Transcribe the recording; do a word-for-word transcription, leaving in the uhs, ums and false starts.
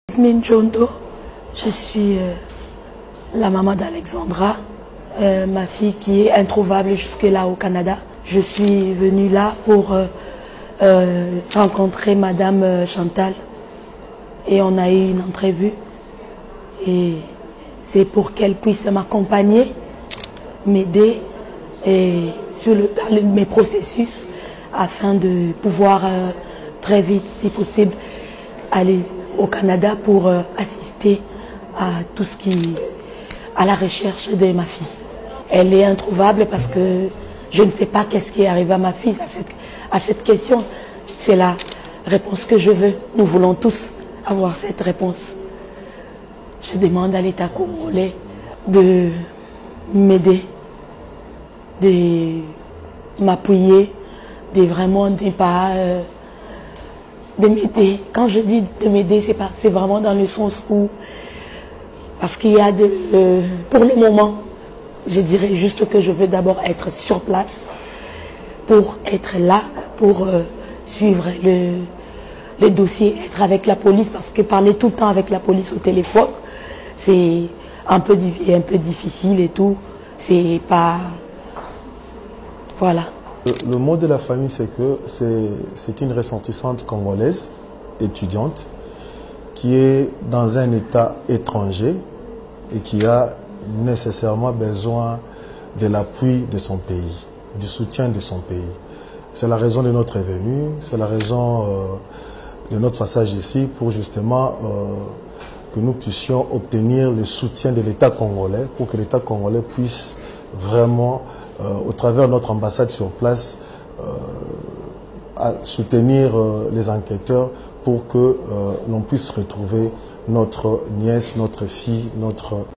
Jasmine Jondo, je suis euh, la maman d'Alexandra, euh, ma fille qui est introuvable jusque-là au Canada. Je suis venue là pour euh, euh, rencontrer Madame euh, Chantal et on a eu une entrevue et c'est pour qu'elle puisse m'accompagner, m'aider et sur le, dans le, mes processus afin de pouvoir euh, très vite, si possible, aller au Canada pour euh, assister à tout ce qui, à la recherche de ma fille. Elle est introuvable parce que je ne sais pas qu'est-ce qui est arrivé à ma fille. À cette, à cette question, c'est la réponse que je veux. Nous voulons tous avoir cette réponse. Je demande à l'État congolais de m'aider, de m'appuyer, de vraiment ne pas... Euh, de m'aider. Quand je dis de m'aider, c'est pas, c'est vraiment dans le sens où, parce qu'il y a de, euh, pour le moment, je dirais juste que je veux d'abord être sur place pour être là, pour euh, suivre le, le dossier, être avec la police, parce que parler tout le temps avec la police au téléphone, c'est un peu, un peu difficile et tout. C'est pas, voilà. Le, le mot de la famille, c'est que c'est une ressortissante congolaise, étudiante, qui est dans un état étranger et qui a nécessairement besoin de l'appui de son pays, du soutien de son pays. C'est la raison de notre venue, c'est la raison euh, de notre passage ici pour justement euh, que nous puissions obtenir le soutien de l'État congolais pour que l'État congolais puisse vraiment Euh, au travers de notre ambassade sur place, euh, à soutenir euh, les enquêteurs pour que euh, l'on puisse retrouver notre nièce, notre fille, notre...